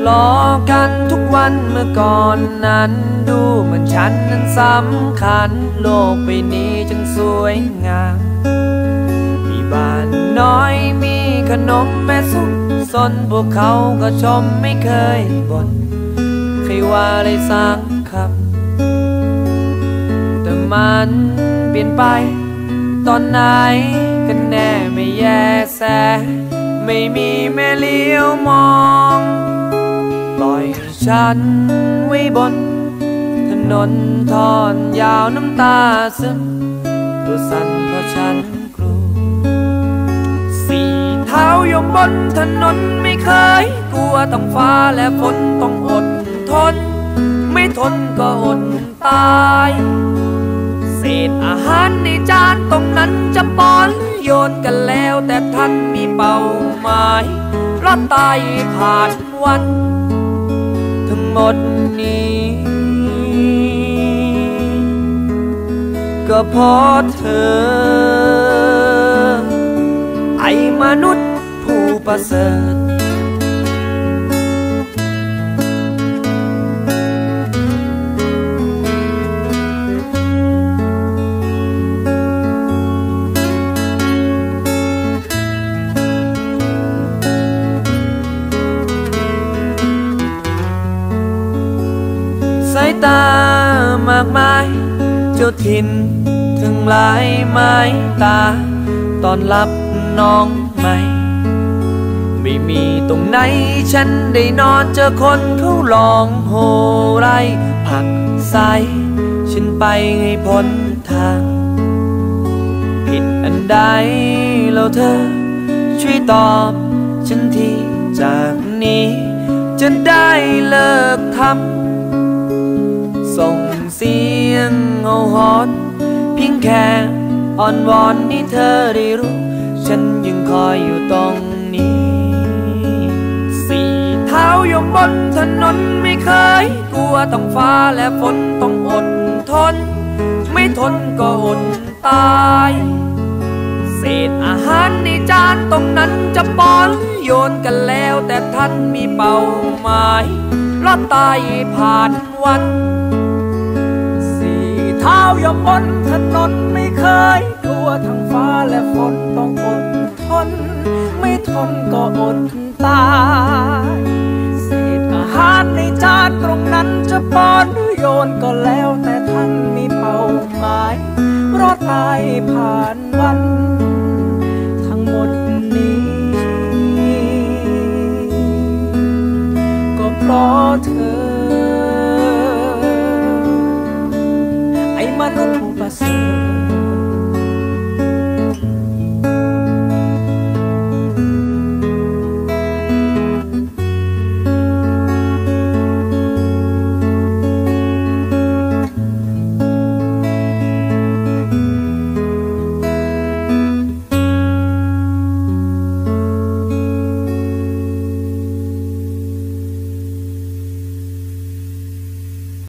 ล้อกันทุกวันเมื่อก่อนนั้นดูเหมือนฉันนั้นสำคัญโลกใบนี้จึงสวยงามมีบ้านน้อยมีขนมแม่สุขสนพวกเขาก็ชมไม่เคยบ่นใครว่าเลยสักคำแต่มันเปลี่ยนไปตอนไหนกันแน่ไม่แยแสไม่มีแม่เลี้ยวมองปล่อยฉันไว้บนถนนทอนยาวน้ำตาซึมตัวสั่นเพราะฉันกลัวสี่เท้าอยู่บนถนนไม่เคยกลัวต้องฟ้าและฝนต้องอดทนไม่ทนก็อดตายเศษอาหารในจานตรงนั้นจะป้อนโยนกันแล้วแต่ท่านมีเป้าหมายรอดตายผ่านวันทั้งหมดนี้ก็เพราะเธอไอ้มนุษย์ผู้ประเสริฐสายตามากมายเจ้าถิ่นถึงหลายไม้ตาตอนรับน้องใหม่ไม่มีตรงไหนฉันได้นอนเจอคนเขาลองโห่ไรผักใส่ฉันไปให้พ้นทางผิดอันใดแล้วเธอช่วยตอบฉันทีจากนี้จะได้เลิกทำส่งเสียงเอาหอนเพียงแค่อ่อนวอนให้เธอได้รู้ฉันยังคอยอยู่ตรงนี้สี่เท้าอยู่บนถนนไม่เคยกลัวต้องฟ้าและฝนต้องอดทนไม่ทนก็อดตายเศษอาหารในจานตรงนั้นจะป้อนโยนกันแล้วแต่ท่านมีเป้าหมายรอดตายผ่านวันเท้าอยู่บนถนนไม่เคยกลัวทั้งฟ้าและฝนต้องอดทนไม่ทนก็อดตายเศษอาหารในจานตรงนั้นจะป้อนหรือโยนก็แล้วแต่ท่านมีเป้าหมายรอดตายผ่านวันทั้งหมดนี้ก็เพราะเธอมนุษย์ผู้ประเสริฐ